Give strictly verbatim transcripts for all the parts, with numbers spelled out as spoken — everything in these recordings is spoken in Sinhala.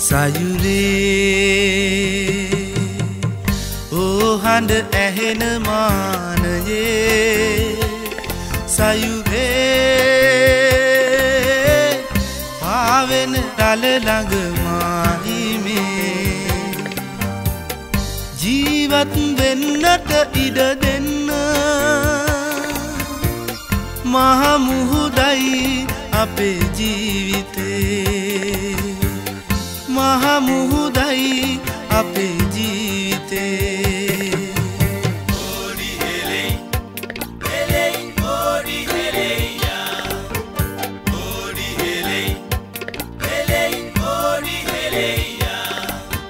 සයුරේ ඕ හඬ ඇහෙන මානයේ සයුරේ පාවෙන රළ ළඟ මාහිමේ ජීවත් වෙන්නට ඉඩ දෙන්න මහ මුහුදයි අපේ ජීවිතේ මහ මුහුදයි අපේ ජීවිතේ ඕඩි හෙලෙයි හෙලෙයි ඕඩි හෙලෙයියා ඕඩි හෙලෙයි හෙලෙයි ඕඩි හෙලෙයියා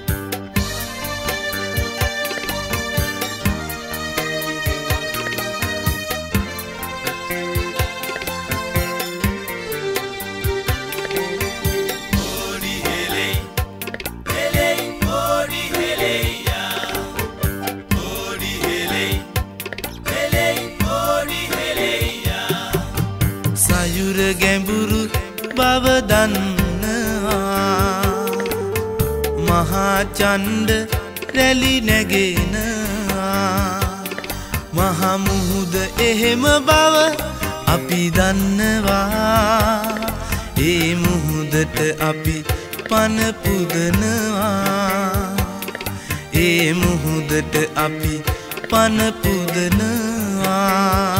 සයුර ගැඹුරු බව දන්නවා මහා චණ්ඩ රැලි නැගෙනවා මහා මුහුද එහෙම බව අපි දන්නවා ඒ මුහුදට අපි පන පුදනවා ඒ මුහුදට අපි පන පුදනවා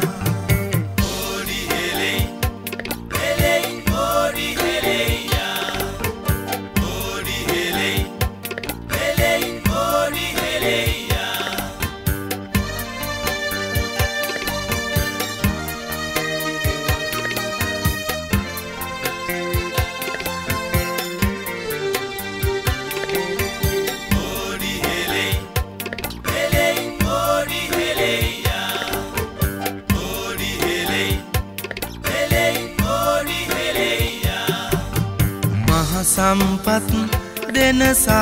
සම්පත් දෙන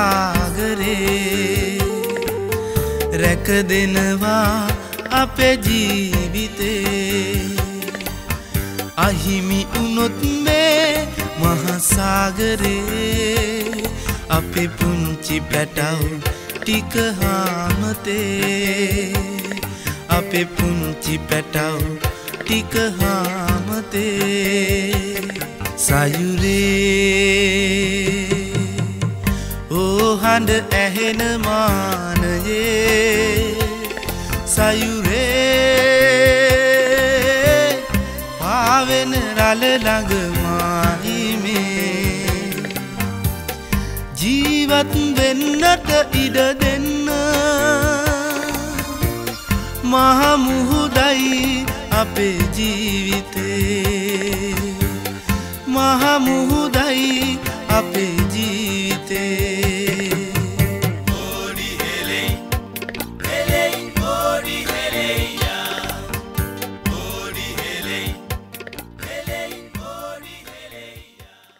සාගරේ රැක දෙනවා අපේ ජීවිතේ අහිමි වුණොත් මේ මහ සාගරේ අපේ පුංචි පැටව ටික හාමතේ අපේ පුංචි පැටව ටික හාමතේ සයුරේ ඕ හඬ ඇහෙන මානයේ සයුරේ පාවෙන රළ ළඟ මාහිමේ ජීවත් වෙන්නට ඉඩ දෙන්න මහ මුහුදයි අපේ ජීවිතේ මහ මුහුදයි අපේ